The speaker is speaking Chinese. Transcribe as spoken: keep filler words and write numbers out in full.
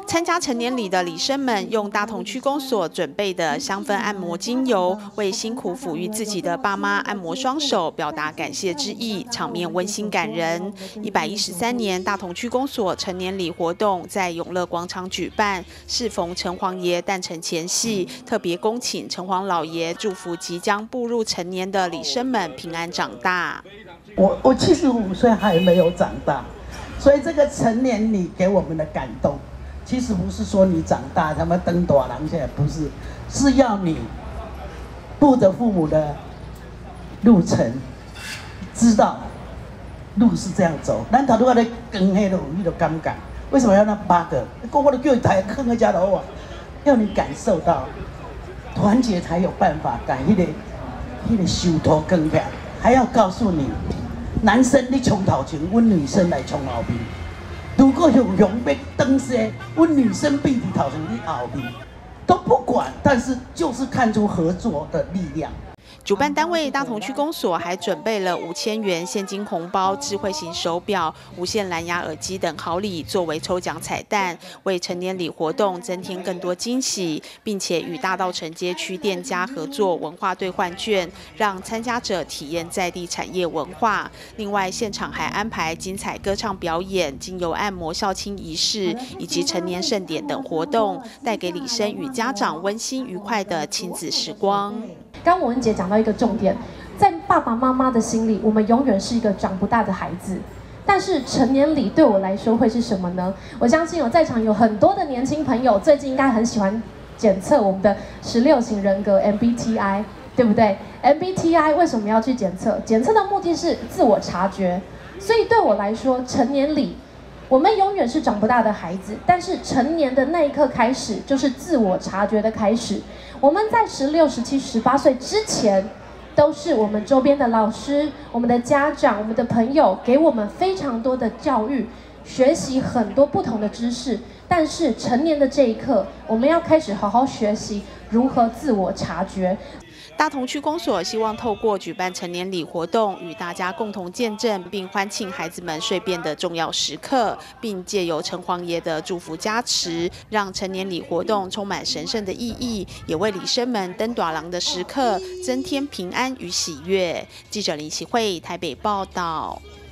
参加成年礼的礼生们用大同区公所准备的香氛按摩精油，为辛苦抚育自己的爸妈按摩双手，表达感谢之意，场面温馨感人。一百一十三年大同区公所成年礼活动在永乐广场举办，适逢城隍爷诞辰前夕，特别恭请城隍老爷祝福即将步入成年的礼生们平安长大。 我我七十五岁还没有长大，所以这个成年礼给我们的感动。 其实不是说你长大，他们登大人现在不是，是要你步着父母的路程，知道路是这样走。咱头拄仔咧跟迄路，你就感觉为什么要那八个？个个都叫你抬坑个家头啊，要你感受到团结才有办法改迄、那个迄、那个手头更起来，还要告诉你，男生你冲头前，阮女生来冲后面。 如果有用要登西，我女生必须讨成你后面，都不管，但是就是看出合作的力量。 主办单位大同区公所还准备了五千元现金红包、智慧型手表、无线蓝牙耳机等好礼作为抽奖彩蛋，为成年礼活动增添更多惊喜，并且与大稻埕街区店家合作文化兑换券，让参加者体验在地产业文化。另外，现场还安排精彩歌唱表演、精油按摩孝亲仪式以及成年盛典等活动，带给礼生与家长温馨愉快的亲子时光。 刚文姐讲到一个重点，在爸爸妈妈的心里，我们永远是一个长不大的孩子。但是成年礼对我来说会是什么呢？我相信有在场有很多的年轻朋友，最近应该很喜欢检测我们的十六型人格 M B T I， 对不对 ？M B T I 为什么要去检测？检测的目的是自我察觉。所以对我来说，成年礼。 我们永远是长不大的孩子，但是成年的那一刻开始，就是自我察觉的开始。我们在十六、十七、十八岁之前，都是我们周边的老师、我们的家长、我们的朋友给我们非常多的教育，学习很多不同的知识。但是成年的这一刻，我们要开始好好学习如何自我察觉。 大同区公所希望透过举办成年礼活动，与大家共同见证并欢庆孩子们蜕变的重要时刻，并借由城隍爷的祝福加持，让成年礼活动充满神圣的意义，也为礼生们登大人的时刻增添平安与喜悦。记者林启慧台北报道。